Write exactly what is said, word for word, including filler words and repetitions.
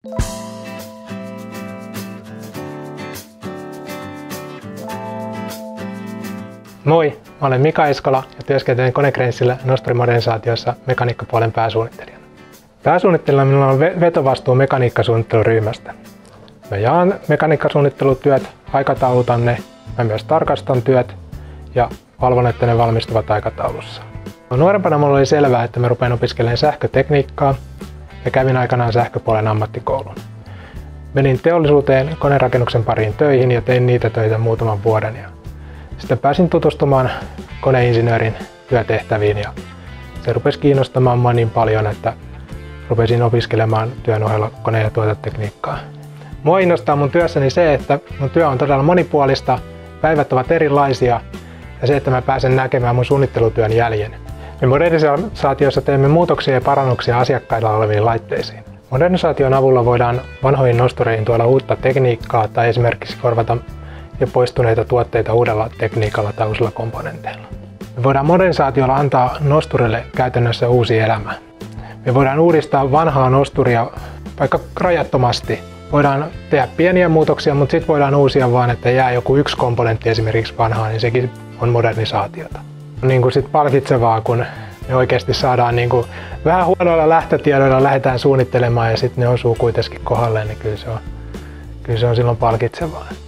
Moi, mä olen Mika Eskola ja työskentelen Konecranesilla nosturimodernisaatiossa mekaniikkapuolen pääsuunnittelijana. Pääsuunnittelijana minulla on vetovastuu mekaniikkasuunnitteluryhmästä. Mä jaan mekaniikkasuunnittelutyöt, aikataulutan ne, mä myös tarkastan työt ja valvon, että ne valmistuvat aikataulussa. Nuorempana mulla oli selvää, että mä rupean opiskelemaan sähkötekniikkaa ja kävin aikanaan sähköpuolen ammattikoulun. Menin teollisuuteen konerakennuksen pariin töihin ja tein niitä töitä muutaman vuoden. Ja sitten pääsin tutustumaan koneinsinöörin työtehtäviin ja se rupesi kiinnostamaan mua niin paljon, että rupesin opiskelemaan työn ohella kone- ja tuotetekniikkaa. Mua innostaa mun työssäni se, että mun työ on todella monipuolista, päivät ovat erilaisia ja se, että mä pääsen näkemään mun suunnittelutyön jäljen. Me modernisaatiossa teemme muutoksia ja parannuksia asiakkailla oleviin laitteisiin. Modernisaation avulla voidaan vanhoihin nostureihin tuoda uutta tekniikkaa tai esimerkiksi korvata jo poistuneita tuotteita uudella tekniikalla tai uusilla komponenteilla. Me voidaan modernisaatiolla antaa nosturille käytännössä uusi elämä. Me voidaan uudistaa vanhaa nosturia vaikka rajattomasti. Voidaan tehdä pieniä muutoksia, mutta sitten voidaan uusia vaan, että jää joku yksi komponentti esimerkiksi vanhaan, niin sekin on modernisaatiota. On niin kuin sit palkitsevaa, kun me oikeasti saadaan niin kuin vähän huonoilla lähtötiedoilla lähdetään suunnittelemaan ja sitten ne osuu kuitenkin kohdalleen, niin kyllä se on, kyllä se on silloin palkitsevaa.